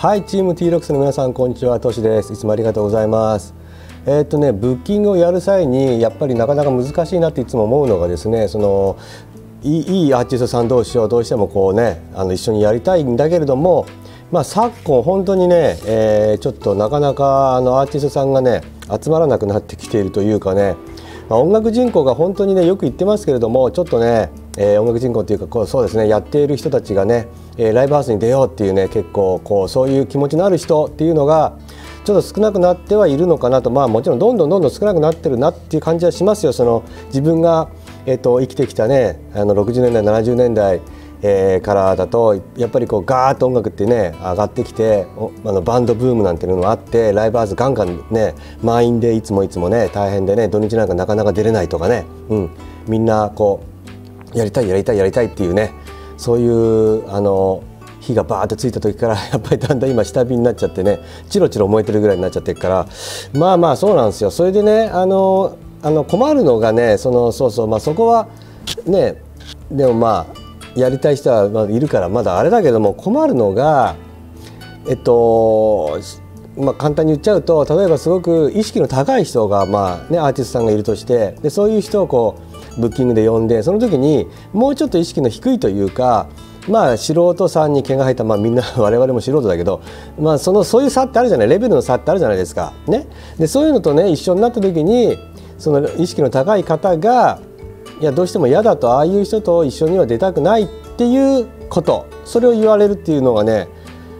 はい、チーム T ロックスの皆さん、こんにちは。トシです。いつもありがとうございます。ブッキングをやる際にやっぱりなかなか難しいなっていつも思うのがですね、いいアーティストさん同士をどうしてもこうね、一緒にやりたいんだけれども、昨今本当にね、ちょっとなかなかアーティストさんがね集まらなくなってきているというかね、音楽人口が本当にねよく言ってますけれども、ちょっとね、音楽人口というかそうですね、やっている人たちがね、ライブハウスに出ようっていうね、結構そういう気持ちのある人っていうのがちょっと少なくなってはいるのかなと。もちろんどんどん少なくなってるなっていう感じはしますよ。自分が、生きてきたね60年代70年代からだとやっぱりガーッと音楽ってね上がってきて、バンドブームなんていうのがあって、ライブハウスガンガンね満員でいつもね大変でね、土日なんかなかなか出れないとかね、みんなやりたいっていうね、そういう火がバーってついた時からやっぱりだんだん今下火になっちゃってね、チロチロ燃えてるぐらいになっちゃってるから、そうなんですよ。それでね困るのがね、そこはね、でもやりたい人はいるからまだあれだけども、困るのが簡単に言っちゃうと、例えばすごく意識の高い人がアーティストさんがいるとして、でそういう人をブッキングで呼んで、その時にもうちょっと意識の低いというか、素人さんに毛が生えた、みんな我々も素人だけど、そういう差ってあるじゃない、レベルの差ってあるじゃないですか、ね、でそういうのとね一緒になった時に、その意識の高い方がいやどうしても嫌だと、ああいう人と一緒には出たくないっていうこと、それを言われるっていうのがね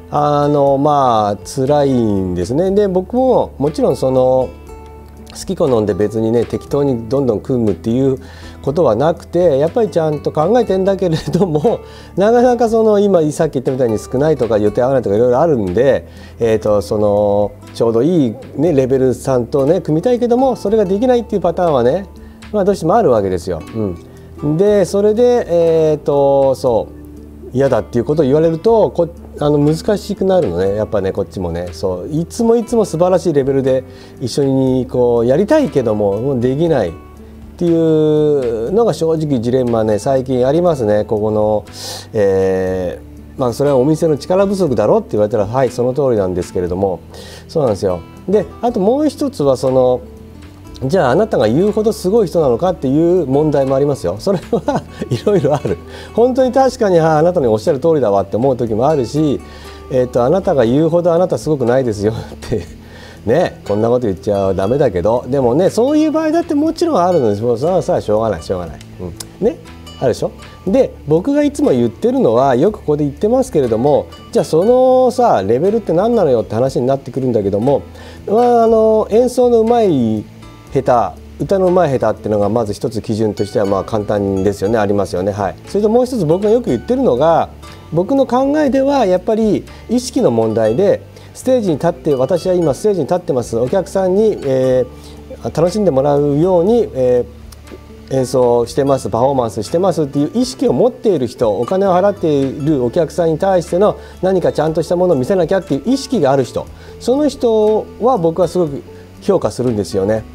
辛いんですね。で僕ももちろん好き好んで別にね適当にどんどん組むっていうことはなくて、やっぱりちゃんと考えてんだけれども、なかなか今さっき言ったみたいに少ないとか予定合わないとかいろいろあるんで、ちょうどいい、ね、レベルさんとね組みたいけども、それができないっていうパターンはね、どうしてもあるわけですよ。でそれで嫌だっていうことを言われると難しくなるのね、やっぱね、こっちもね、いつも素晴らしいレベルで一緒にやりたいけどもできないっていうのが正直ジレンマね、最近ありますね。ここの、それはお店の力不足だろって言われたら、はい、その通りなんですけれども、そうなんですよ。であともう一つはじゃああなたが言うほどすごい人なのかっていう問題もありますよ。それはいろいろある。本当に確かにあなたのおっしゃる通りだわって思う時もあるし、あなたが言うほどあなたすごくないですよってね、こんなこと言っちゃダメだけど、でもねそういう場合だってもちろんあるのです。もうそれはさしょうがない、ね、あるでしょ。で僕がいつも言ってるのは、よくここで言ってますけれども、じゃあそのレベルって何なのよって話になってくるんだけども、演奏のうまい下手、歌のうまい下手っていうのがまず一つ基準としては簡単ですよね、ありますよね。はい、それともう一つ僕がよく言ってるのが、僕の考えではやっぱり意識の問題で、ステージに立って、私は今ステージに立ってます、お客さんに、楽しんでもらうように、演奏してます、パフォーマンスしてますっていう意識を持っている人、お金を払っているお客さんに対しての何かちゃんとしたものを見せなきゃっていう意識がある人、その人は僕はすごく評価するんですよね。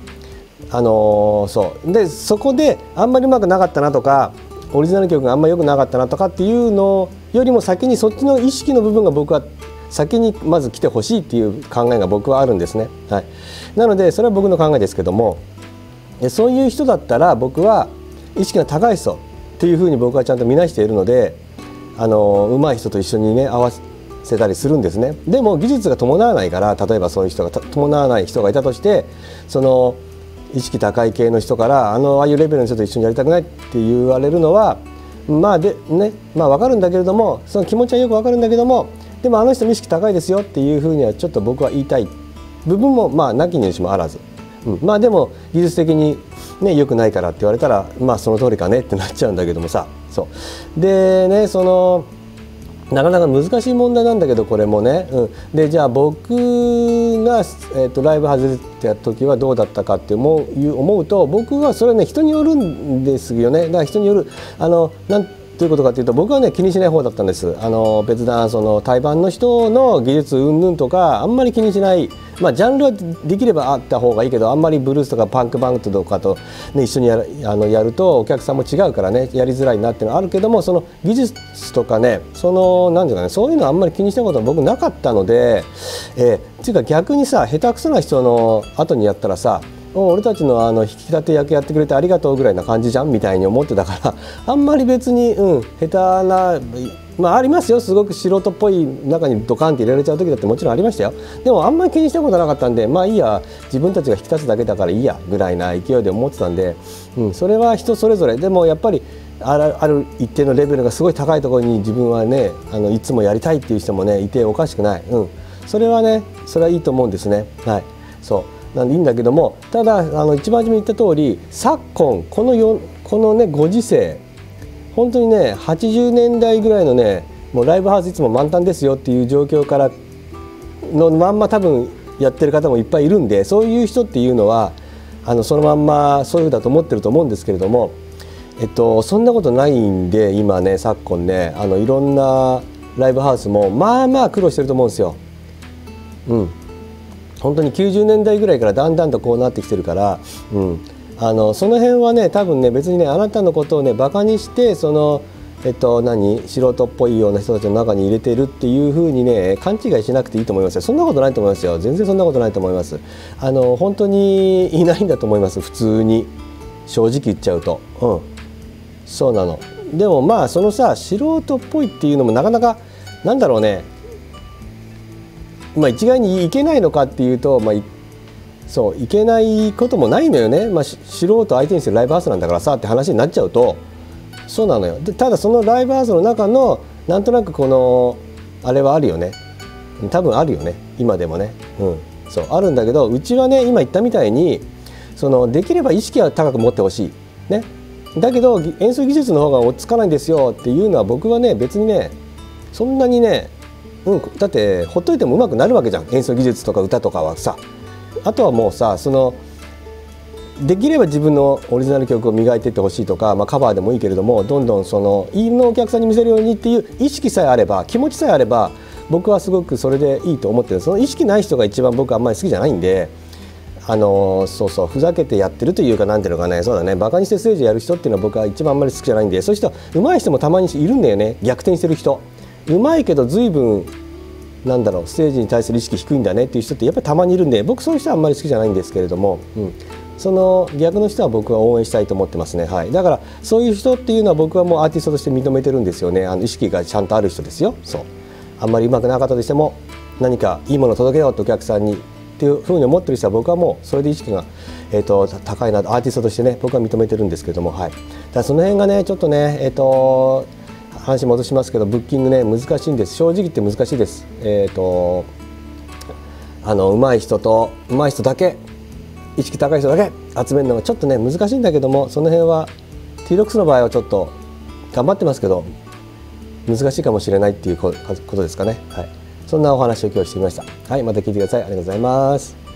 でそこであんまりうまくなかったなとか、オリジナル曲があんまり良くなかったなとかっていうのよりも先に、そっちの意識の部分が僕は先にまず来てほしいっていう考えが僕はあるんですね。はい、なのでそれは僕の考えですけども、そういう人だったら僕は意識が高い人っていうふうに僕はちゃんと見なしているので、上手い人と一緒にね合わせたりするんですね。でも技術が伴わないから、例えばそういう人が伴わない人がいたとして、意識高い系の人からああいうレベルの人と一緒にやりたくないって言われるのは分かるんだけれども、その気持ちはよく分かるんだけども、でもあの人も意識高いですよっていうふうにはちょっと僕は言いたい部分もなきにしもあらず、でも技術的にね良くないからって言われたらその通りかねってなっちゃうんだけどもさ、でねなかなか難しい問題なんだけど、これもね、でじゃあ僕が、ライブ外れてた時はどうだったかって思うと、僕はそれはね人によるんですよね。だから人によるどういうことかというと、僕はね気にしない方だったんです。別段その対バンの人の技術云々とかあんまり気にしない、まあ、ジャンルはできればあった方がいいけど、あんまりブルースとかパンクバンドとかと、ね、一緒にやるとお客さんも違うからねやりづらいなっていうのはあるけども、その技術とかねなんていうかね、そういうのはあんまり気にしたことは僕なかったので、っていうか逆にさ、下手くそな人の後にやったらさ、俺たちの引き立て役やってくれてありがとうぐらいな感じじゃんみたいに思ってたからあんまり別に、下手な、まあありますよ、すごく素人っぽい中にドカンって入れられちゃう時だってもちろんありましたよ。でもあんまり気にしたことなかったんで、まあいいや、自分たちが引き立つだけだからいいやぐらいな勢いで思ってたんで、それは人それぞれ。でもやっぱりある一定のレベルがすごい高いところに自分はねいつもやりたいっていう人もねいておかしくない、それはねそれはいいと思うんですね。はい、そうなんでいいんだけども、ただ一番初めに言った通り、昨今このねご時世、本当にね80年代ぐらいのねもうライブハウスいつも満タンですよっていう状況からのまんま多分やってる方もいっぱいいるんで、そういう人っていうのはそのまんまそういうふうだと思ってると思うんですけれども、そんなことないんで、今ね昨今ねいろんなライブハウスもまあまあ苦労してると思うんですよ。本当に90年代ぐらいからだんだんとこうなってきてるから、その辺はね多分ね別にねあなたのことをねバカにして素人っぽいような人たちの中に入れてるっていう風にね勘違いしなくていいと思いますよ。そんなことないと思いますよ。全然そんなことないと思います。本当にいないんだと思います。普通に正直言っちゃうと、そうなの。でもまあそのさ素人っぽいっていうのもなかなかなんだろうね、一概にいけないのかっていうと、そういけないこともないのよね。素人相手にするライブハウスなんだからさって話になっちゃうとそうなのよ。でただそのライブハウスの中のなんとなくこのあれはあるよね、多分あるよね今でもね、そうあるんだけど、うちはね今言ったみたいにできれば意識は高く持ってほしいね。だけど演奏技術の方が追っつかないんですよっていうのは僕はね別にねそんなにね、だってほっといても上手くなるわけじゃん、演奏技術とか歌とかはさ。あとはもうさできれば自分のオリジナル曲を磨いていってほしいとか、カバーでもいいけれどもどんどんいいのお客さんに見せるようにっていう意識さえあれば、気持ちさえあれば僕はすごくそれでいいと思ってる。その意識ない人が一番僕あんまり好きじゃないんで、そうふざけてやってるというかなんていうのかね、そうだね、バカにしてステージやる人っていうのは僕は一番あんまり好きじゃないんで、そういう人上手い人もたまにいるんだよね。逆転してる人、上手いけど随分ステージに対する意識低いんだねっていう人ってやっぱりたまにいるんで、僕そういう人はあんまり好きじゃないんですけれども、その逆の人は僕は応援したいと思ってますね。はい、だからそういう人っていうのは僕はもうアーティストとして認めてるんですよね。意識がちゃんとある人ですよ。そうあんまり上手くなかったとしても何かいいものを届けようとお客さんにっていうふうに思ってる人は僕はもうそれで意識が、高いな、アーティストとしてね僕は認めてるんですけれども、はい、だからその辺がねちょっとね話戻しますけど、ブッキングね難しいんです。正直言って難しいです。上手い人だけ、意識高い人だけ集めるのがちょっとね難しいんだけども、その辺は T-ROCKS の場合はちょっと頑張ってますけど難しいかもしれないっていうことですかね。はい、そんなお話を今日してみました。はい、また聞いてください。ありがとうございます。